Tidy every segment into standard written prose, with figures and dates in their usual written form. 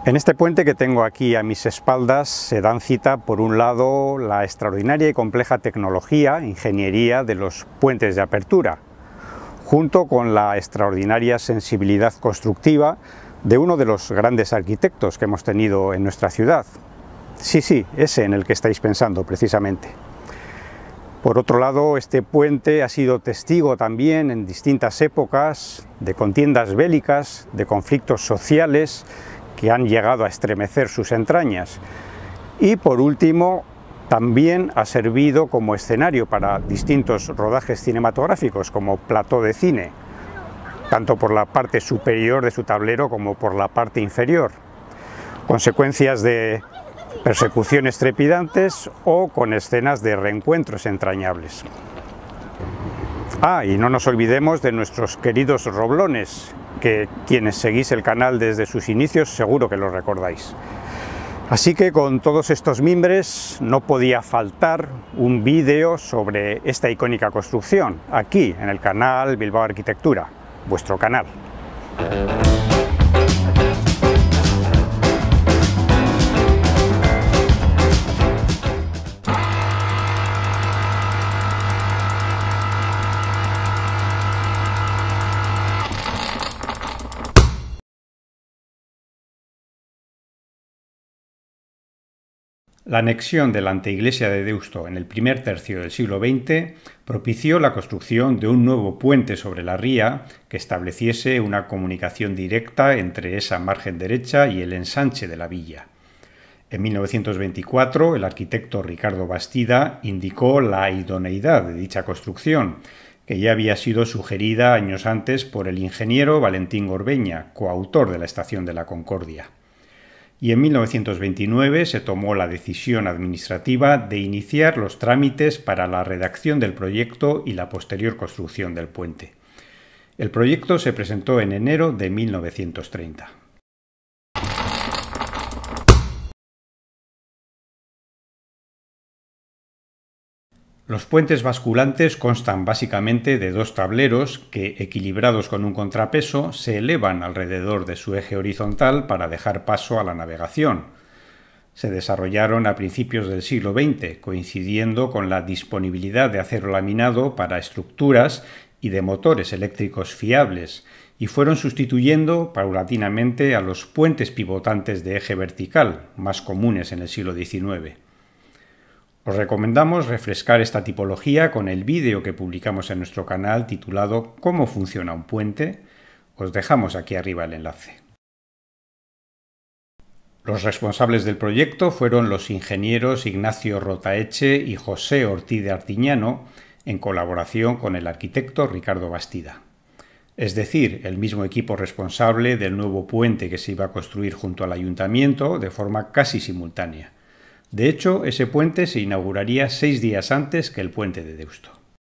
En este puente que tengo aquí a mis espaldas se dan cita, por un lado, la extraordinaria y compleja tecnología, ingeniería de los puentes de apertura, junto con la extraordinaria sensibilidad constructiva de uno de los grandes arquitectos que hemos tenido en nuestra ciudad. Sí, ese en el que estáis pensando precisamente. Por otro lado, este puente ha sido testigo también en distintas épocas de contiendas bélicas, de conflictos sociales que han llegado a estremecer sus entrañas. Y por último, también ha servido como escenario para distintos rodajes cinematográficos, como plató de cine, tanto por la parte superior de su tablero como por la parte inferior, consecuencias de persecuciones trepidantes o con escenas de reencuentros entrañables. Y no nos olvidemos de nuestros queridos roblones, que quienes seguís el canal desde sus inicios seguro que lo recordáis. Así que con todos estos mimbres no podía faltar un vídeo sobre esta icónica construcción, aquí en el canal Bilbao Arquitectura, vuestro canal. La anexión de la anteiglesia de Deusto en el primer tercio del siglo XX propició la construcción de un nuevo puente sobre la ría que estableciese una comunicación directa entre esa margen derecha y el ensanche de la villa. En 1924, el arquitecto Ricardo Bastida indicó la idoneidad de dicha construcción, que ya había sido sugerida años antes por el ingeniero Valentín Gorbeña, coautor de la Estación de la Concordia. Y en 1929 se tomó la decisión administrativa de iniciar los trámites para la redacción del proyecto y la posterior construcción del puente. El proyecto se presentó en enero de 1930. Los puentes basculantes constan básicamente de dos tableros que, equilibrados con un contrapeso, se elevan alrededor de su eje horizontal para dejar paso a la navegación. Se desarrollaron a principios del siglo XX, coincidiendo con la disponibilidad de acero laminado para estructuras y de motores eléctricos fiables, y fueron sustituyendo paulatinamente a los puentes pivotantes de eje vertical, más comunes en el siglo XIX. Os recomendamos refrescar esta tipología con el vídeo que publicamos en nuestro canal titulado ¿Cómo funciona un puente? Os dejamos aquí arriba el enlace. Los responsables del proyecto fueron los ingenieros Ignacio Rotaeche y José Ortiz de Artiñano, en colaboración con el arquitecto Ricardo Bastida. Es decir, el mismo equipo responsable del nuevo puente que se iba a construir junto al ayuntamiento de forma casi simultánea. De hecho, ese puente se inauguraría 6 días antes que el puente de Deusto.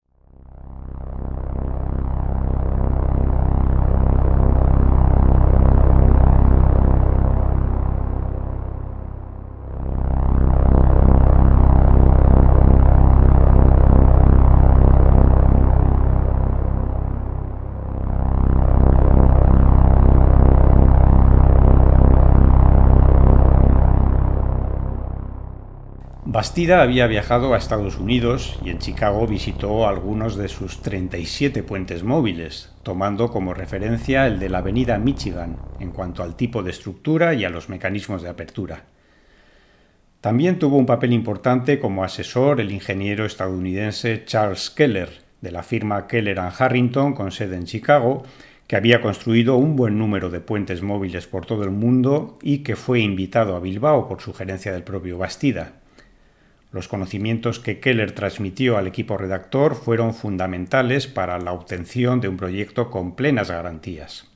Bastida había viajado a Estados Unidos y en Chicago visitó algunos de sus 37 puentes móviles, tomando como referencia el de la avenida Michigan en cuanto al tipo de estructura y a los mecanismos de apertura. También tuvo un papel importante como asesor el ingeniero estadounidense Charles Keller, de la firma Keller & Harrington con sede en Chicago, que había construido un buen número de puentes móviles por todo el mundo y que fue invitado a Bilbao por sugerencia del propio Bastida. Los conocimientos que Keller transmitió al equipo redactor fueron fundamentales para la obtención de un proyecto con plenas garantías.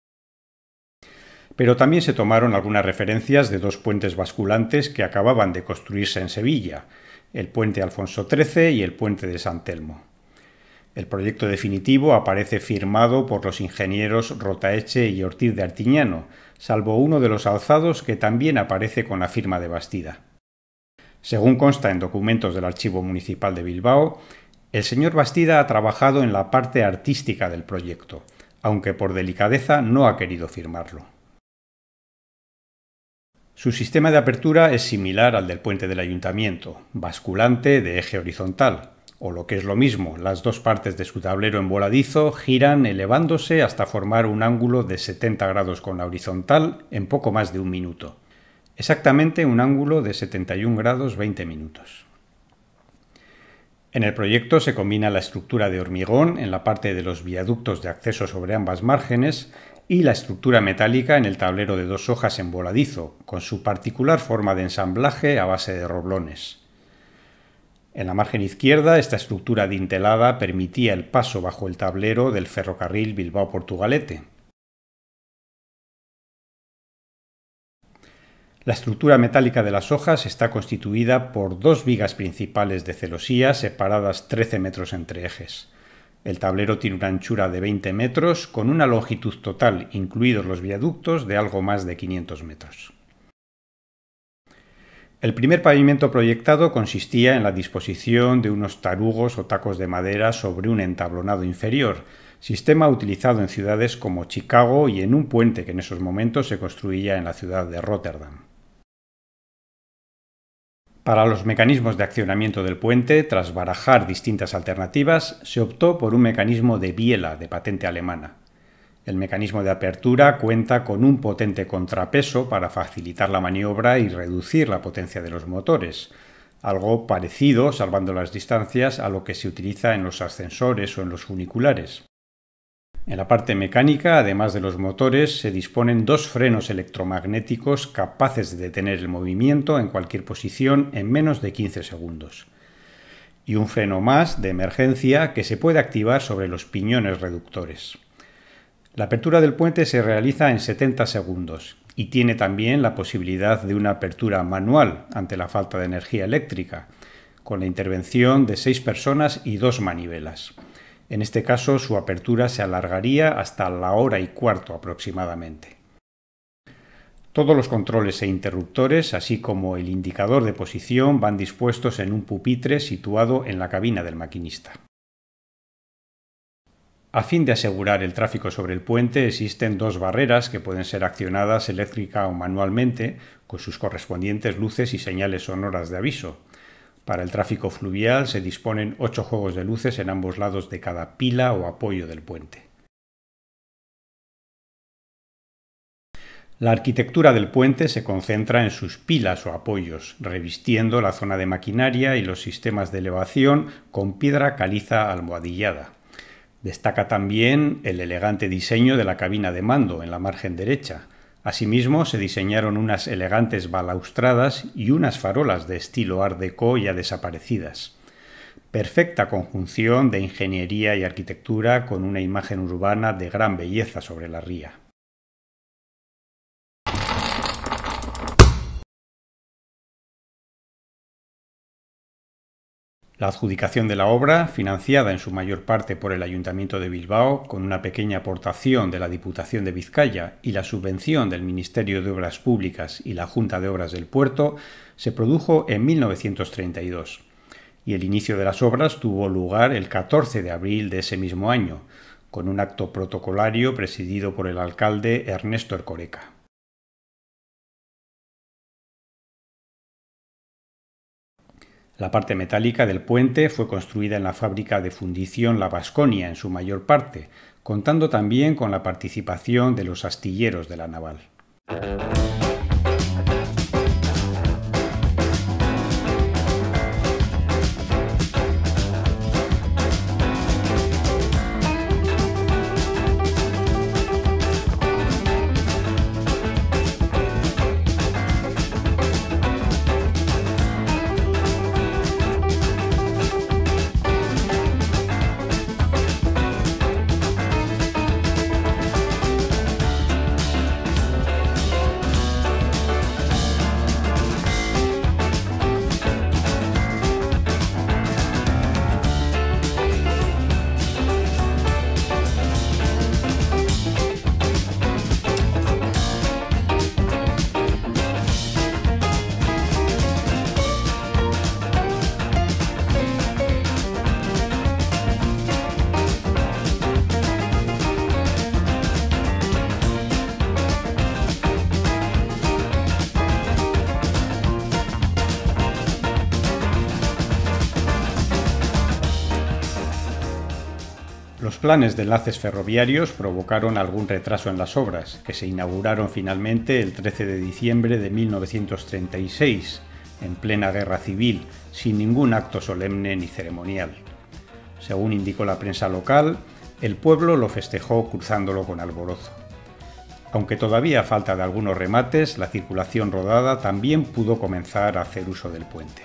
Pero también se tomaron algunas referencias de dos puentes basculantes que acababan de construirse en Sevilla, el puente Alfonso XIII y el puente de San Telmo. El proyecto definitivo aparece firmado por los ingenieros Rotaeche y Ortiz de Artiñano, salvo uno de los alzados que también aparece con la firma de Bastida. Según consta en documentos del Archivo Municipal de Bilbao, el señor Bastida ha trabajado en la parte artística del proyecto, aunque por delicadeza no ha querido firmarlo. Su sistema de apertura es similar al del puente del Ayuntamiento, basculante de eje horizontal, o lo que es lo mismo, las dos partes de su tablero en voladizo giran elevándose hasta formar un ángulo de 70 grados con la horizontal en poco más de un minuto. Exactamente un ángulo de 71 grados 20 minutos. En el proyecto se combina la estructura de hormigón en la parte de los viaductos de acceso sobre ambas márgenes y la estructura metálica en el tablero de dos hojas en voladizo, con su particular forma de ensamblaje a base de roblones. En la margen izquierda, esta estructura dintelada permitía el paso bajo el tablero del ferrocarril Bilbao-Portugalete. La estructura metálica de las hojas está constituida por dos vigas principales de celosía separadas 13 metros entre ejes. El tablero tiene una anchura de 20 metros con una longitud total, incluidos los viaductos, de algo más de 500 metros. El primer pavimento proyectado consistía en la disposición de unos tarugos o tacos de madera sobre un entablonado inferior, sistema utilizado en ciudades como Chicago y en un puente que en esos momentos se construía en la ciudad de Róterdam. Para los mecanismos de accionamiento del puente, tras barajar distintas alternativas, se optó por un mecanismo de biela de patente alemana. El mecanismo de apertura cuenta con un potente contrapeso para facilitar la maniobra y reducir la potencia de los motores, algo parecido, salvando las distancias, a lo que se utiliza en los ascensores o en los funiculares. En la parte mecánica, además de los motores, se disponen dos frenos electromagnéticos capaces de detener el movimiento en cualquier posición en menos de 15 segundos. Y un freno más de emergencia que se puede activar sobre los piñones reductores. La apertura del puente se realiza en 70 segundos y tiene también la posibilidad de una apertura manual ante la falta de energía eléctrica, con la intervención de 6 personas y 2 manivelas. En este caso, su apertura se alargaría hasta la 1:15 aproximadamente. Todos los controles e interruptores, así como el indicador de posición, van dispuestos en un pupitre situado en la cabina del maquinista. A fin de asegurar el tráfico sobre el puente, existen dos barreras que pueden ser accionadas eléctrica o manualmente, con sus correspondientes luces y señales sonoras de aviso. Para el tráfico fluvial se disponen 8 juegos de luces en ambos lados de cada pila o apoyo del puente. La arquitectura del puente se concentra en sus pilas o apoyos, revistiendo la zona de maquinaria y los sistemas de elevación con piedra caliza almohadillada. Destaca también el elegante diseño de la cabina de mando en la margen derecha. Asimismo, se diseñaron unas elegantes balaustradas y unas farolas de estilo Art Deco ya desaparecidas. Perfecta conjunción de ingeniería y arquitectura con una imagen urbana de gran belleza sobre la ría. La adjudicación de la obra, financiada en su mayor parte por el Ayuntamiento de Bilbao, con una pequeña aportación de la Diputación de Vizcaya y la subvención del Ministerio de Obras Públicas y la Junta de Obras del Puerto, se produjo en 1932, y el inicio de las obras tuvo lugar el 14 de abril de ese mismo año, con un acto protocolario presidido por el alcalde Ernesto Erkoreka. La parte metálica del puente fue construida en la fábrica de fundición La Baskonia en su mayor parte, contando también con la participación de los astilleros de la naval. planes de enlaces ferroviarios provocaron algún retraso en las obras, que se inauguraron finalmente el 13 de diciembre de 1936, en plena guerra civil, sin ningún acto solemne ni ceremonial. Según indicó la prensa local, el pueblo lo festejó cruzándolo con alborozo. Aunque todavía falta de algunos remates, la circulación rodada también pudo comenzar a hacer uso del puente.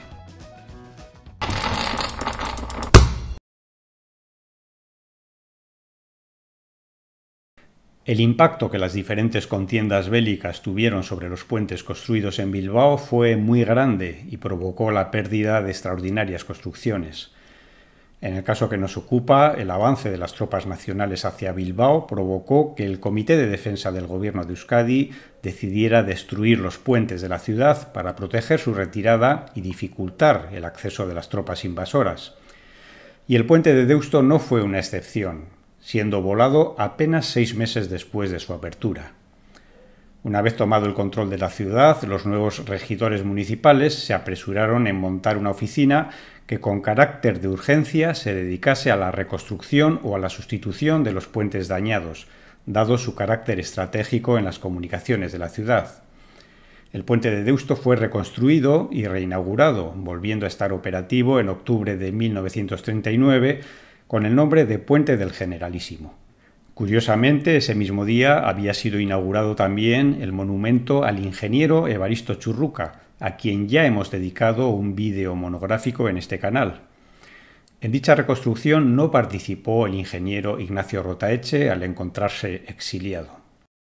El impacto que las diferentes contiendas bélicas tuvieron sobre los puentes construidos en Bilbao fue muy grande y provocó la pérdida de extraordinarias construcciones. En el caso que nos ocupa, el avance de las tropas nacionales hacia Bilbao provocó que el Comité de Defensa del Gobierno de Euskadi decidiera destruir los puentes de la ciudad para proteger su retirada y dificultar el acceso de las tropas invasoras. Y el puente de Deusto no fue una excepción, siendo volado apenas 6 meses después de su apertura. Una vez tomado el control de la ciudad, los nuevos regidores municipales se apresuraron en montar una oficina que con carácter de urgencia se dedicase a la reconstrucción o a la sustitución de los puentes dañados, dado su carácter estratégico en las comunicaciones de la ciudad. El puente de Deusto fue reconstruido y reinaugurado, volviendo a estar operativo en octubre de 1939, con el nombre de Puente del Generalísimo. Curiosamente, ese mismo día había sido inaugurado también el monumento al ingeniero Evaristo Churruca, a quien ya hemos dedicado un vídeo monográfico en este canal. En dicha reconstrucción no participó el ingeniero Ignacio Rotaeche al encontrarse exiliado.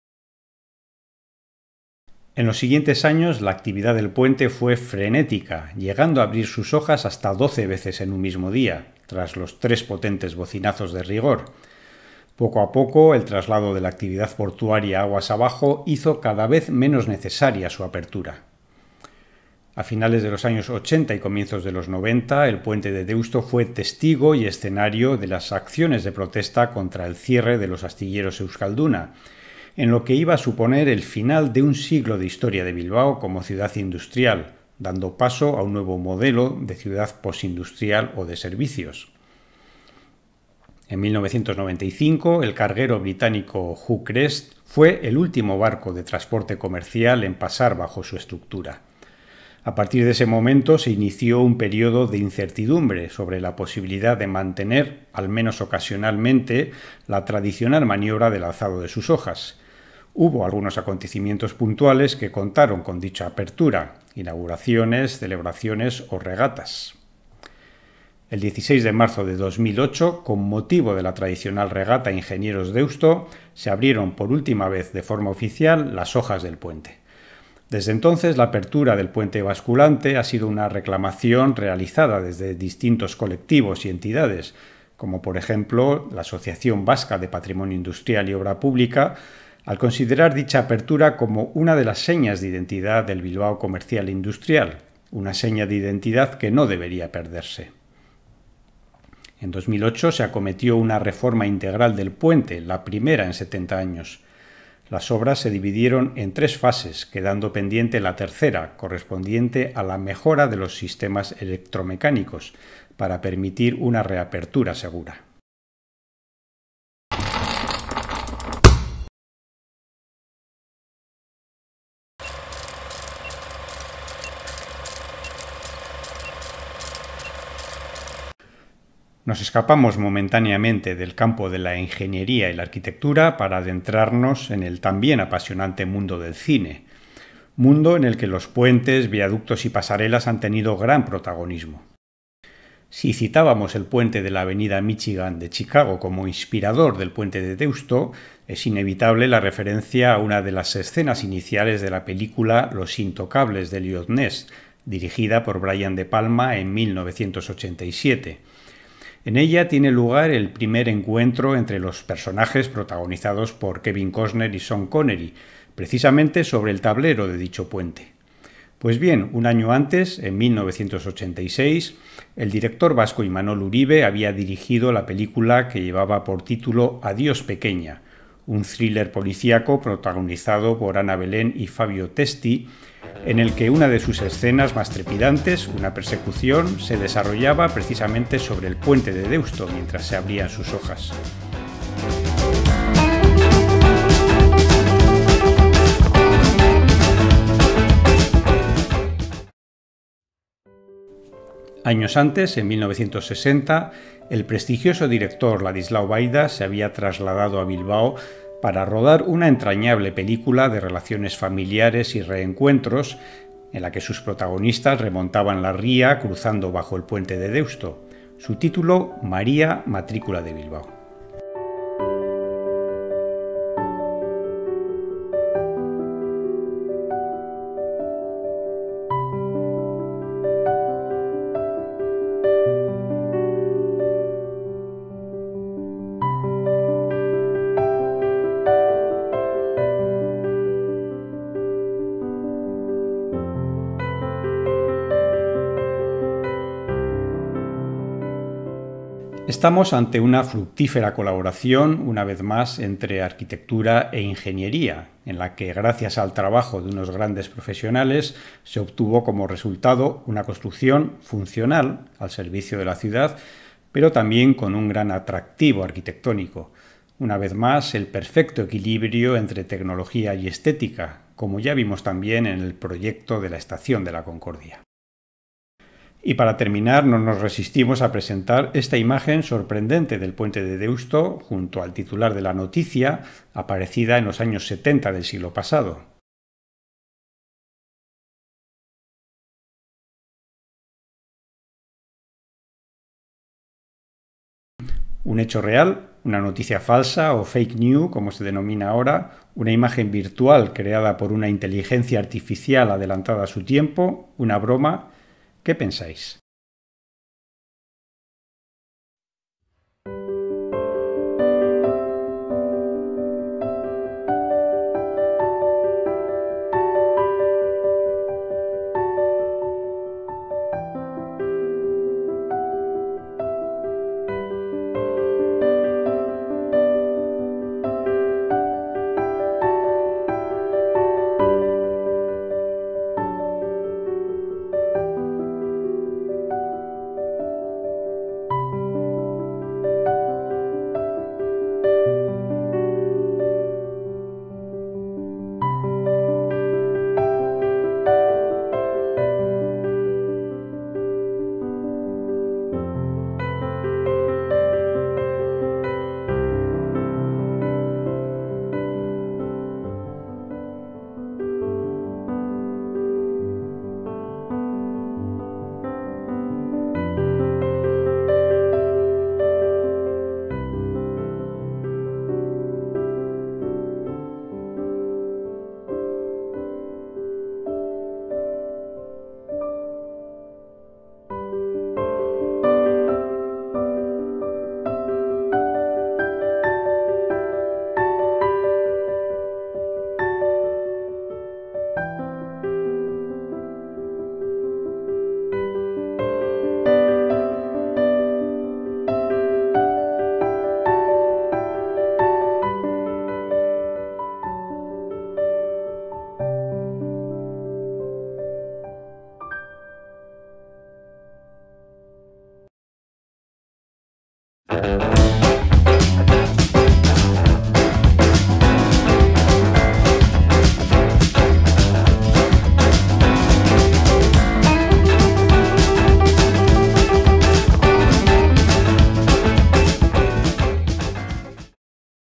En los siguientes años la actividad del puente fue frenética, llegando a abrir sus hojas hasta 12 veces en un mismo día, tras los 3 potentes bocinazos de rigor. Poco a poco, el traslado de la actividad portuaria aguas abajo hizo cada vez menos necesaria su apertura. A finales de los años 80 y comienzos de los 90, el puente de Deusto fue testigo y escenario de las acciones de protesta contra el cierre de los astilleros Euskalduna, en lo que iba a suponer el final de un siglo de historia de Bilbao como ciudad industrial, dando paso a un nuevo modelo de ciudad postindustrial o de servicios. En 1995, el carguero británico Hugh Crest fue el último barco de transporte comercial en pasar bajo su estructura. A partir de ese momento se inició un periodo de incertidumbre sobre la posibilidad de mantener, al menos ocasionalmente, la tradicional maniobra del alzado de sus hojas. Hubo algunos acontecimientos puntuales que contaron con dicha apertura, inauguraciones, celebraciones o regatas. El 16 de marzo de 2008, con motivo de la tradicional regata Ingenieros Deusto, se abrieron por última vez de forma oficial las hojas del puente. Desde entonces, la apertura del puente basculante ha sido una reclamación realizada desde distintos colectivos y entidades, como por ejemplo la Asociación Vasca de Patrimonio Industrial y Obra Pública, al considerar dicha apertura como una de las señas de identidad del Bilbao comercial e industrial, una seña de identidad que no debería perderse. En 2008 se acometió una reforma integral del puente, la primera en 70 años. Las obras se dividieron en 3 fases, quedando pendiente la tercera, correspondiente a la mejora de los sistemas electromecánicos, para permitir una reapertura segura. Nos escapamos momentáneamente del campo de la ingeniería y la arquitectura para adentrarnos en el también apasionante mundo del cine, mundo en el que los puentes, viaductos y pasarelas han tenido gran protagonismo. Si citábamos el puente de la avenida Michigan de Chicago como inspirador del puente de Deusto, es inevitable la referencia a una de las escenas iniciales de la película Los Intocables de Elliot Ness, dirigida por Brian De Palma en 1987. En ella tiene lugar el primer encuentro entre los personajes protagonizados por Kevin Costner y Sean Connery, precisamente sobre el tablero de dicho puente. Pues bien, un año antes, en 1986, el director vasco Imanol Uribe había dirigido la película que llevaba por título Adiós Pequeña, un thriller policíaco protagonizado por Ana Belén y Fabio Testi, en el que una de sus escenas más trepidantes, una persecución, se desarrollaba precisamente sobre el puente de Deusto mientras se abrían sus hojas. Años antes, en 1960, el prestigioso director Ladislau Baida se había trasladado a Bilbao para rodar una entrañable película de relaciones familiares y reencuentros en la que sus protagonistas remontaban la ría cruzando bajo el puente de Deusto. Su título, María, matrícula de Bilbao. Estamos ante una fructífera colaboración, una vez más, entre arquitectura e ingeniería, en la que, gracias al trabajo de unos grandes profesionales, se obtuvo como resultado una construcción funcional al servicio de la ciudad, pero también con un gran atractivo arquitectónico. Una vez más, el perfecto equilibrio entre tecnología y estética, como ya vimos también en el proyecto de la Estación de la Concordia. Y para terminar, no nos resistimos a presentar esta imagen sorprendente del puente de Deusto junto al titular de la noticia, aparecida en los años 70 del siglo pasado. Un hecho real, una noticia falsa o fake news, como se denomina ahora, una imagen virtual creada por una inteligencia artificial adelantada a su tiempo, una broma. ¿Qué pensáis?